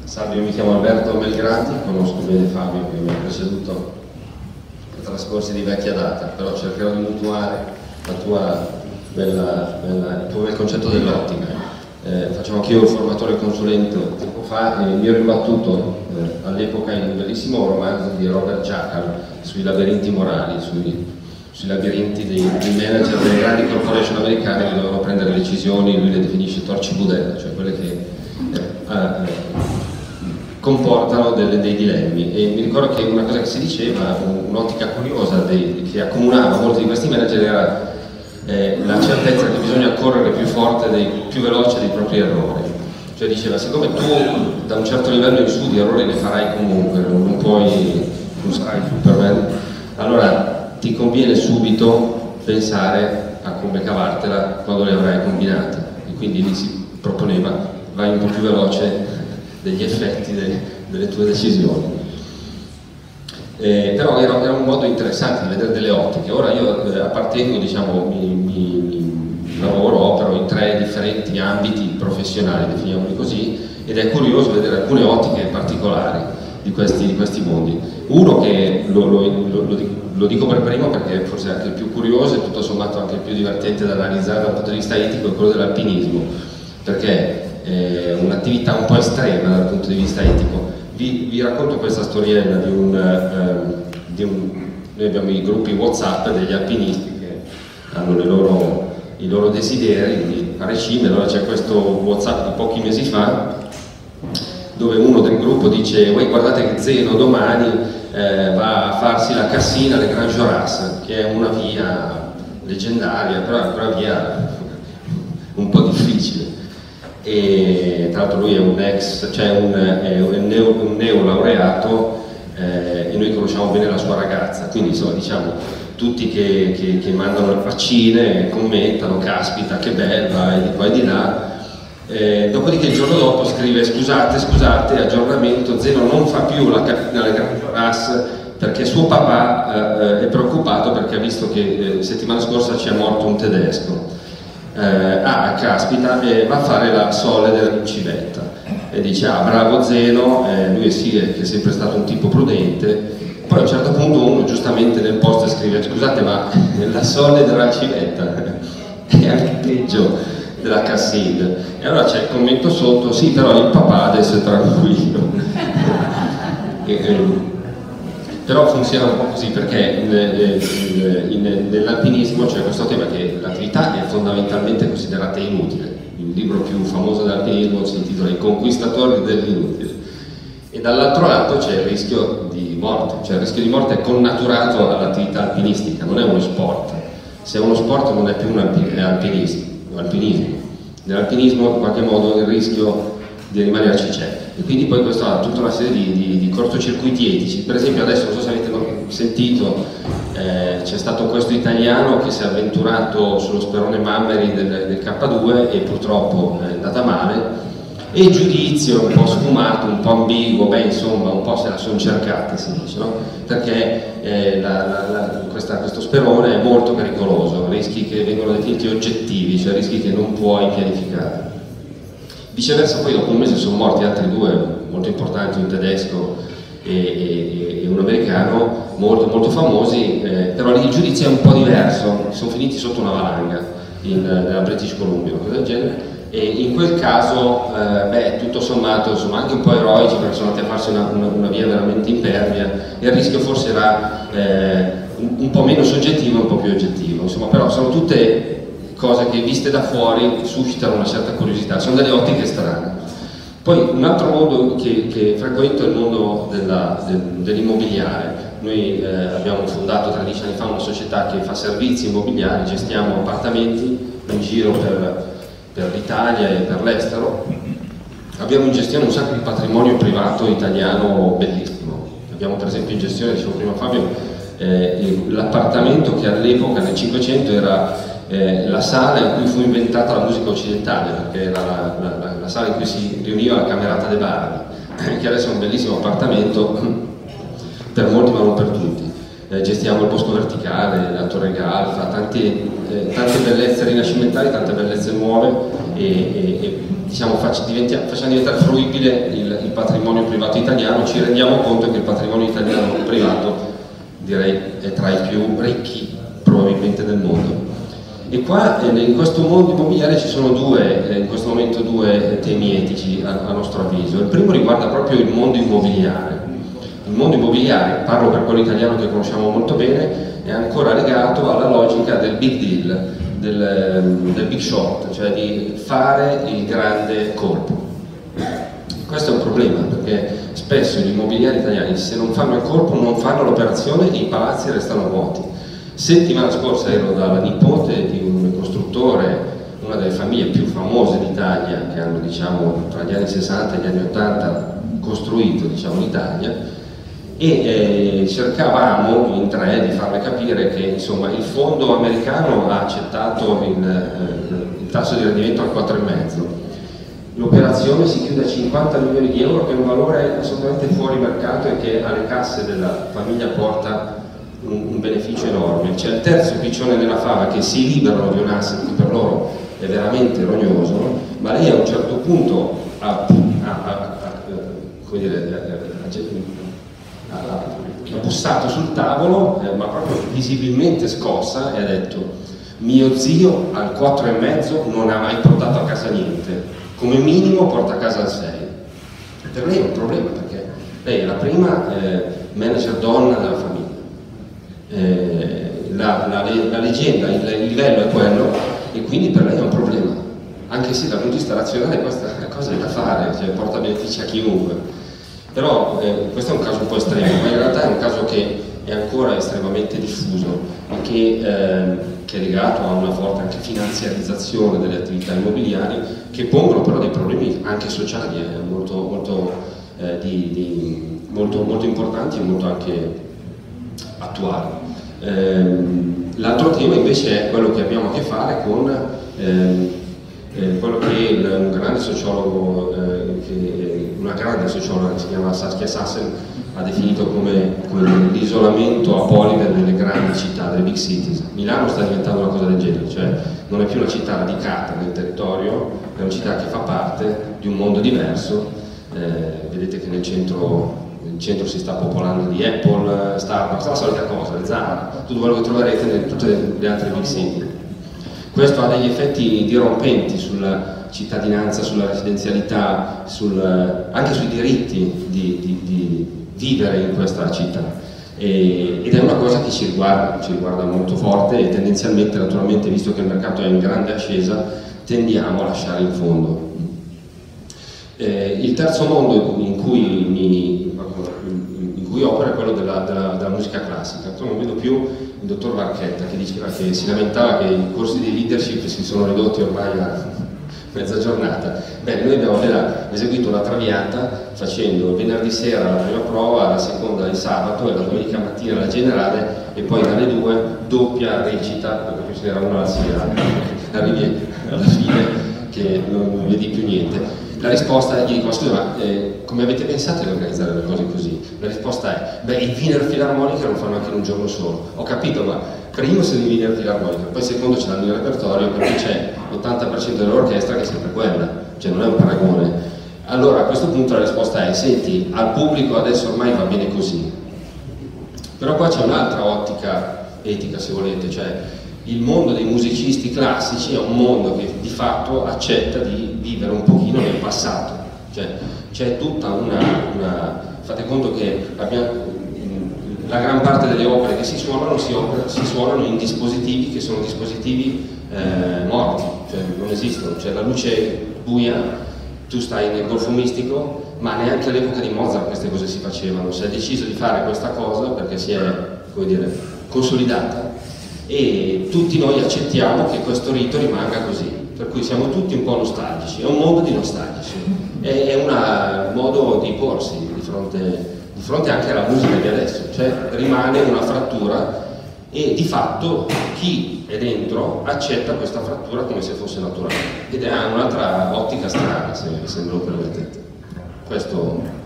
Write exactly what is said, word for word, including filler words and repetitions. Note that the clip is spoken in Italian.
Salve, io mi chiamo Alberto Melgrati, conosco bene Fabio che mi ha preceduto per trascorsi di vecchia data, però cercherò di mutuare la tua bella, bella, il tuo bel concetto dell'ottica. Eh, facciamo anch'io il formatore e consulente tempo fa e mi ero ribattuto eh, all'epoca in un bellissimo romanzo di Robert Jackal sui labirinti morali, sui, sui labirinti dei, dei manager delle grandi corporation americane che dovevano prendere decisioni, lui le definisce torci budella, cioè quelle che eh, eh, comportano delle, dei dilemmi. E mi ricordo che una cosa che si diceva, un'ottica curiosa dei, che accomunava molti di questi manager era eh, la certezza che bisogna correre più forte, dei, più veloce dei propri errori. Cioè diceva, siccome tu da un certo livello in su di errori ne farai comunque, non puoi, non sarai Superman, allora ti conviene subito pensare a come cavartela quando le avrai combinate. E quindi lì si proponeva, vai un po' più veloce degli effetti de, delle tue decisioni. Eh, però era, era un modo interessante di vedere delle ottiche. Ora io eh, appartengo, diciamo, mi, mi, mi lavoro, opero in tre differenti ambiti professionali, definiamoli così, ed è curioso vedere alcune ottiche particolari di questi, di questi mondi. Uno che lo, lo, lo, lo, dico, lo dico per primo perché forse è anche il più curioso e tutto sommato anche il più divertente da analizzare dal punto di vista etico, è quello dell'alpinismo, perché un'attività un po' estrema dal punto di vista etico. Vi, vi racconto questa storiella di un, eh, di un... Noi abbiamo i gruppi WhatsApp degli alpinisti che hanno le loro, i loro desideri di fare cime. Allora c'è questo WhatsApp di pochi mesi fa dove uno del gruppo dice: "Voi guardate che Zeno domani eh, va a farsi la Cassina alle Gran Joras", che è una via leggendaria, però è una via un po' difficile. E tra l'altro lui è un ex, cioè un, è un, neo, un neolaureato eh, e noi conosciamo bene la sua ragazza, quindi insomma diciamo tutti che, che, che mandano le faccine commentano, caspita che bella, e di qua e di là. Eh, dopodiché il giorno dopo scrive: "Scusate, scusate, aggiornamento, Zeno non fa più la Cassina alle Gran Joras perché suo papà eh, è preoccupato perché ha visto che eh, settimana scorsa ci è morto un tedesco". Eh, ah, caspita, eh, va a fare la sole della civetta e dice: "Ah, bravo Zeno", eh, lui sì, è, che è sempre stato un tipo prudente. Poi a un certo punto uno giustamente nel post scrive: "Scusate, ma la sole della civetta è anche peggio della Cassina". E allora c'è il commento sotto: "Sì, però il papà adesso è tranquillo". e, eh, Però funziona un po' così perché nell'alpinismo c'è questo tema che l'attività è fondamentalmente considerata inutile. Il libro più famoso dell'alpinismo si intitola "I conquistatori dell'inutile", e dall'altro lato c'è il rischio di morte, cioè il rischio di morte è connaturato all'attività alpinistica, non è uno sport. Se è uno sport non è più un alpinismo. alpinismo. Nell'alpinismo in qualche modo il rischio di rimanerci c'è. E quindi poi questo ha tutta una serie di, di, di cortocircuiti etici. Per esempio adesso, non so se avete sentito, eh, c'è stato questo italiano che si è avventurato sullo sperone Mammeri del, del K due e purtroppo è andata male, e il giudizio un po' sfumato, un po' ambiguo, beh insomma un po' se la sono cercata, si dice, no? Perché eh, la, la, la, questa, questo sperone è molto pericoloso, rischi che vengono definiti oggettivi, cioè rischi che non puoi pianificare. Viceversa poi dopo un mese sono morti altri due molto importanti, un tedesco e, e, e un americano molto molto famosi, eh, però lì il giudizio è un po' diverso, sono finiti sotto una valanga in, nella British Columbia, una cosa del genere, e in quel caso eh, beh, tutto sommato sono anche un po' eroici perché sono andati a farsi una, una, una via veramente impervia e il rischio forse era eh, un, un po' meno soggettivo e un po' più oggettivo, insomma, però sono tutte cose che viste da fuori suscitano una certa curiosità, sono delle ottiche strane. Poi un altro mondo che, che frequento è il mondo dell'immobiliare. Noi eh, abbiamo fondato tredici anni fa una società che fa servizi immobiliari, gestiamo appartamenti in giro per, per l'Italia e per l'estero. Abbiamo in gestione un sacco di patrimonio privato italiano bellissimo. Abbiamo per esempio in gestione, dicevo prima Fabio, eh, l'appartamento che all'epoca nel Cinquecento era Eh, la sala in cui fu inventata la musica occidentale, perché era la, la, la sala in cui si riuniva la Camerata de Bardi, che adesso è un bellissimo appartamento per molti ma non per tutti. Eh, gestiamo il Bosco Verticale, la Torre Galfa, tanti, eh, tante bellezze rinascimentali, tante bellezze nuove e, e, e diciamo, faccia, facciamo diventare fruibile il, il patrimonio privato italiano, ci rendiamo conto che il patrimonio italiano privato, direi, è tra i più ricchi probabilmente del mondo. E qua eh, in questo mondo immobiliare ci sono due, eh, in questo momento due temi etici a, a nostro avviso. Il primo riguarda proprio il mondo immobiliare. Il mondo immobiliare, parlo per quello italiano che conosciamo molto bene, è ancora legato alla logica del big deal, del, del big short, cioè di fare il grande colpo. Questo è un problema, perché spesso gli immobiliari italiani, se non fanno il colpo, non fanno l'operazione e i palazzi restano vuoti. Settimana scorsa ero dalla nipote di un costruttore, una delle famiglie più famose d'Italia, che hanno, diciamo, tra gli anni sessanta e gli anni ottanta costruito, diciamo, l'Italia, e eh, cercavamo in tre di farle capire che, insomma, il fondo americano ha accettato il, eh, il tasso di rendimento al quattro virgola cinque. L'operazione si chiude a cinquanta milioni di euro, che è un valore assolutamente fuori mercato e che alle casse della famiglia porta un, un beneficio enorme. C'è il terzo piccione nella fava, che si liberano di un asset che per loro è veramente rognoso, ma lei a un certo punto ha, ha, ha, ha, come dire, ha, ha bussato sul tavolo, eh, ma proprio visibilmente scossa, e ha detto: mio zio al quattro virgola cinque non ha mai portato a casa niente, come minimo porta a casa il sei. Per lei è un problema, perché lei è la prima eh, manager donna della famiglia. Eh, la, la, la leggenda, il, il livello è quello, e quindi per lei è un problema, anche se dal punto di vista razionale questa cosa è da fare, cioè porta benefici a chiunque. Però eh, questo è un caso un po' estremo, ma in realtà è un caso che è ancora estremamente diffuso e che, eh, che è legato a una forte anche finanziarizzazione delle attività immobiliari, che pongono però dei problemi anche sociali eh, molto, molto, eh, di, di, molto, molto importanti e molto anche attuali. Ehm, l'altro tema invece è quello che abbiamo a che fare con ehm, eh, quello che il, un grande sociologo, eh, che, una grande sociologa che si chiama Saskia Sassen ha definito come, come l'isolamento apolide delle grandi città, delle big cities. Milano sta diventando una cosa del genere, cioè non è più una città radicata nel territorio, è una città che fa parte di un mondo diverso. Eh, vedete che nel centro il centro si sta popolando di Apple, Starbucks, la solita cosa, le Zara, tutto quello che troverete in tutte le altre big city. Questo ha degli effetti dirompenti sulla cittadinanza, sulla residenzialità, sul, anche sui diritti di, di, di vivere in questa città. E, ed è una cosa che ci riguarda, ci riguarda molto forte, e tendenzialmente, naturalmente, visto che il mercato è in grande ascesa, tendiamo a lasciare in fondo. Eh, il terzo mondo in cui mi in cui opera è quello della, della, della musica classica. Non vedo più il dottor Varchetta che diceva, che si lamentava che i corsi di leadership si sono ridotti ormai a mezza giornata. Beh, noi abbiamo appena eseguito la Traviata, facendo venerdì sera la prima prova, la seconda il sabato e la domenica mattina la generale, e poi dalle due doppia recita, perché ce n'era una la sera, arrivi alla fine che non, non vedi più niente. La risposta, gli dico: scusa, ma eh, come avete pensato di organizzare le cose così? La risposta è: beh, il Wiener Philharmoniker lo fanno anche in un giorno solo. Ho capito, ma primo sono i Wiener Philharmoniker, poi secondo ce l'hanno in repertorio, perché c'è l'ottanta per cento dell'orchestra che è sempre quella, cioè non è un paragone. Allora a questo punto la risposta è: senti, al pubblico adesso ormai va bene così. Però qua c'è un'altra ottica etica, se volete, cioè il mondo dei musicisti classici è un mondo che di fatto accetta di vivere un pochino nel passato, cioè c'è tutta una, una fate conto che abbiamo, la gran parte delle opere che si suonano si, opera, si suonano in dispositivi che sono dispositivi eh, morti, cioè non esistono, cioè la luce buia, tu stai nel golfo mistico, ma neanche all'epoca di Mozart queste cose si facevano. Si è deciso di fare questa cosa perché si è, come dire, consolidata, e tutti noi accettiamo che questo rito rimanga così, per cui siamo tutti un po' nostalgici, è un mondo di nostalgici, è una, un modo di porsi di fronte, di fronte anche alla musica di adesso, cioè rimane una frattura, e di fatto chi è dentro accetta questa frattura come se fosse naturale, ed è un'altra ottica strana, se, se me lo permettete. Questo